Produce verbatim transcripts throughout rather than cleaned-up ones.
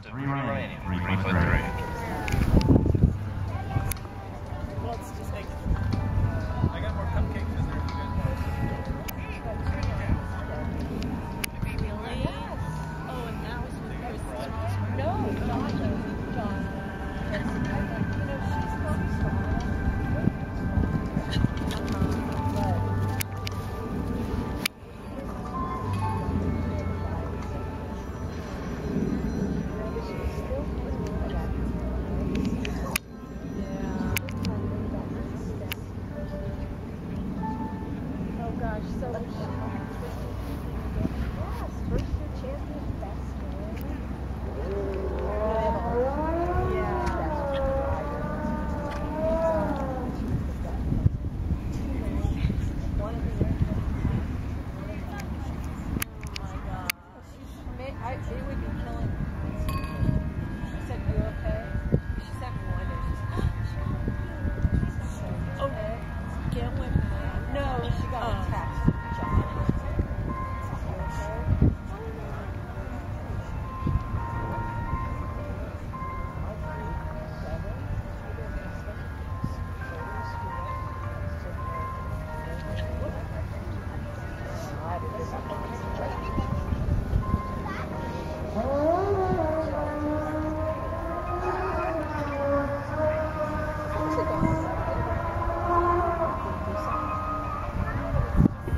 Three remaining. Three foot three. Well, it's just like I got more cupcakes in there. Really? Oh, and that was with Kristen. No, John. John. You know, she's not strong. Gosh, so yes, first year champion, best win. Yeah. One of the oh my gosh. I, it would be killing her. She said, "You okay?" She said, "One." Oh, get with me. No, she got a text.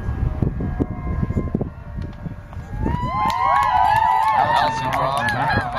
Elsie Crawford.